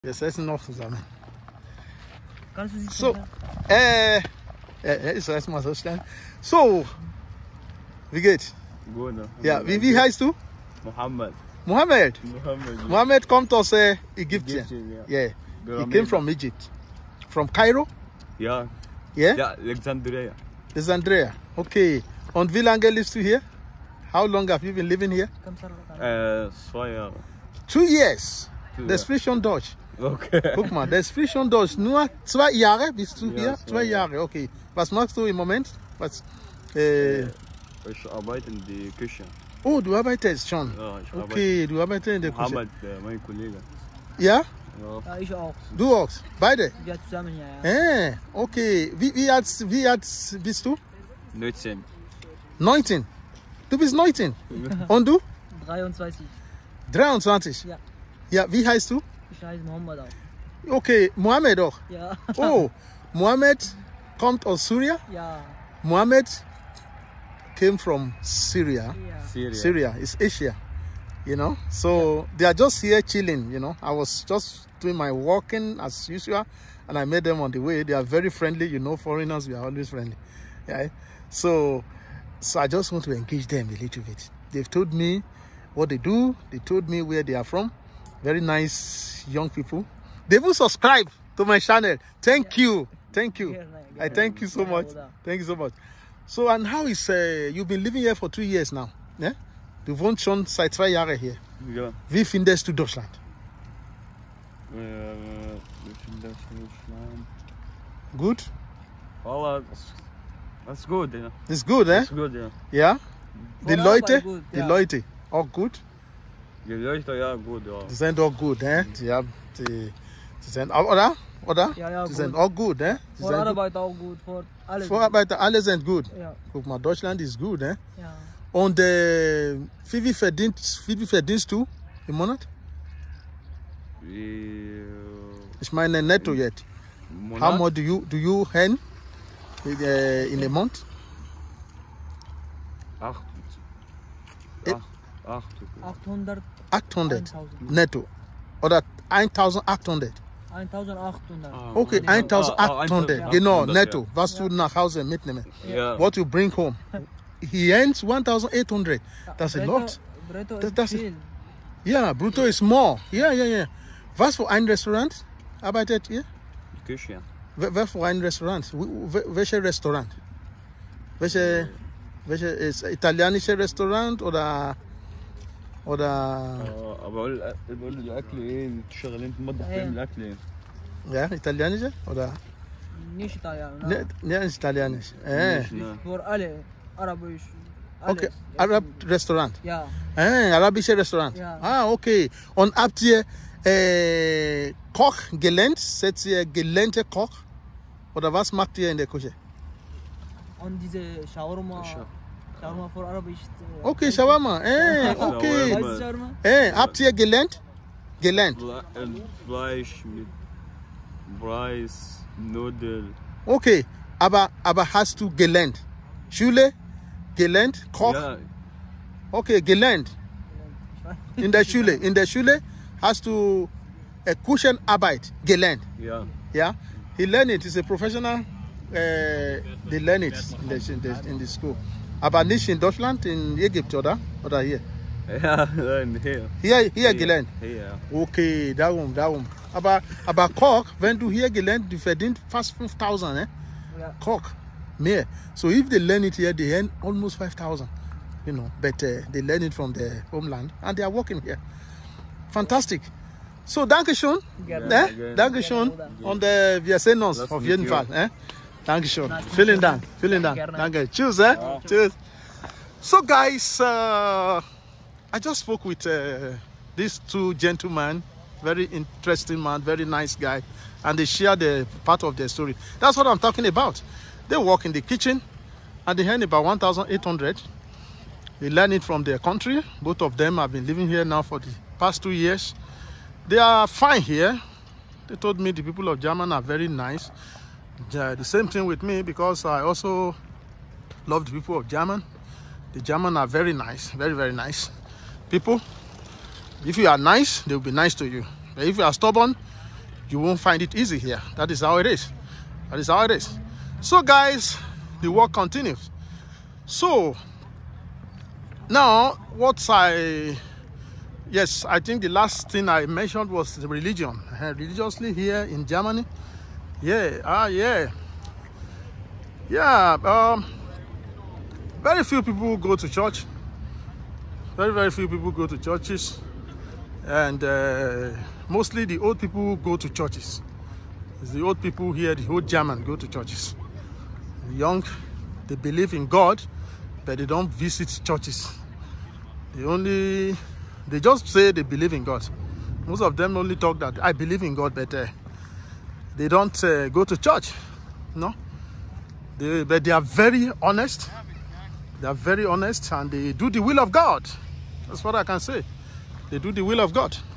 Wir essen noch zusammen. Kannst du sie So, ich soll erstmal so stellen. So, wie geht's? Gut. Ja, wie heißt du? Mohammed. Mohammed. Mohammed. Mohammed kommt aus Ägypten. Egyptian, Yeah. He Pyramid. came from Egypt. From Cairo? Ja. Yeah? Ja, Alexandria. Alexandria. Okay. Und wie lange lebst du hier? How long have you been living here? 2 Jahre. 2 years. Two Der years. spricht schon Deutsch. Okay. Guck mal, der spricht schon Deutsch. Nur 2 Jahre bist du Ja, hier? 2 2 Jahre, okay. Was machst du im Moment? Was? Ich arbeite in der Küche. Oh, du arbeitest schon. Ja, ich arbeite. Okay, du arbeitest in der Küche. Mohammed, mein Kollege. Ja? Ja. Ja, ich auch. Du auch? Beide? Wir zusammen, ja. Okay. Wie alt bist du? 19. 19. Du bist 19. Und du? 23. 23. Ja. Ja, wie heißt du? Ich heiße Mohammed auch. Okay, Mohammed auch. Ja. Oh, Mohammed kommt aus Syria. Ja. Mohammed came from Syria. Ja. Syria is Asia, you know. So they are just here chilling, you know. I was just doing my walking as usual, and I met them on the way. They are very friendly, you know. Foreigners, we are always friendly, yeah. So I just want to engage them a little bit. They've told me what they do. They told me where they are from. Very nice young people. They will subscribe to my channel. Thank you. Thank you. I thank you so much. Thank you so much. So, and how is, you've been living here for 2 years now, yeah? Du wohnst schon seit 2 Jahren hier. Ja. Wie findest du Deutschland? Ich finde das Deutschland. Gut? Aber das ist gut, ja. Ist gut, Das eh? ist gut, ja. Ja? Die Voll Leute? Arbeit gut, Die ja. Leute, auch gut? Die Leute, ja, gut, ja. Die sind auch gut, eh? Die sind auch, oder? Oder? Ja, ja, die gut. sind auch gut, eh? Die Vor sind gut. Arbeit auch gut, vor alles. Vorarbeiter, alle sind gut. Ja. Guck mal, Deutschland ist gut, eh? Ja. Und wie viel verdienst du im Monat? Ich meine netto jetzt. How much do you earn in a month? 800. 800 1000. netto. Oder 1800. 1800. Okay, 1800. Ja. Genau, 800, netto. ja. Was du nach Hause mitnehmen. Ja. What you bring home. He earns 1800. That's a lot. Brutto Das- ist das- viel. Ja, brutto is more. Ja. Was für ein Restaurant arbeitet ihr? Küche. Wer für ein Restaurant? Welches Restaurant? Welche ist italienische Restaurant oder Aber بقول له الاكل ايه شغالين في المطبخ بيعمل اكل ايه ja, italienische oder Nicht Italien. ne, nicht italienisch. Für alle. Arabisch. Okay, Alles. Arab Restaurant. Ja. Arabische Restaurant. Ja. Ah, okay. Und habt ihr Koch gelernt? Seid ihr gelernte Koch? Oder was macht ihr in der Küche? Und diese Shawarma. Shawarma für Arabisch. Okay, Shawarma. Okay. Weißt du Shawarma? Habt ihr gelernt? Gelernt. Fleisch mit Reis, Nudeln. Okay, aber hast du gelernt? Schule? Gelernt? Koch? Ja, Okay, gelernt. In der Schule hast du Küchenarbeit gelernt. ja. Yeah, he learned it. He's a professional. They learn it in the school. Aber nicht in Deutschland, in Ägypten, oder? Oder hier? Ja, nein, hier. Hier gelernt. Hier. Okay, darum. Aber Koch, wenn du hier gelernt, du verdienst fast 5.000, eh? Ja. Koch, mehr. So if they learn it here, they earn almost 5,000, you know. But they learn it from their homeland and they are working here. Fantastic. So, Dankeschön. Gerne. Dankeschön. Gerne. Und wir sehen uns Lass auf mich jeden hier. Fall. Dankeschön. Nice to Vielen meet Dank. you. Vielen Dank. Gerne. Danke. Tschüss. Tschüss. So, guys, I just spoke with these 2 gentlemen. Very interesting man, very nice guy. And they share the part of their story. That's what I'm talking about. They work in the kitchen and they earn about 1,800. They learn it from their country. Both of them have been living here now for the past 2 years. They are fine here. They told me the people of Germany are very nice. The same thing with me because I also love the people of Germany. The Germans are very nice, very, very nice people. If you are nice, they will be nice to you. But if you are stubborn, You won't find it easy here. That is how it is. That is how it is. So guys, the work continues. So now yes, I think the last thing I mentioned was the religion. Religiously here in Germany. Yeah. Very few people go to church. Very few people go to churches. And mostly the old people go to churches. It's the old people here, the old German, go to churches. The young, they believe in God, but they don't visit churches. They just say they believe in God. Most of them only talk that I believe in God, but they don't go to church. No, but they are very honest. They are very honest, and they do the will of God. That's what I can say. They do the will of God.